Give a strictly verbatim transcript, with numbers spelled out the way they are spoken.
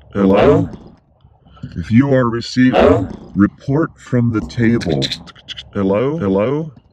Hello? If you are receiving, report from the table. Hello? Hello?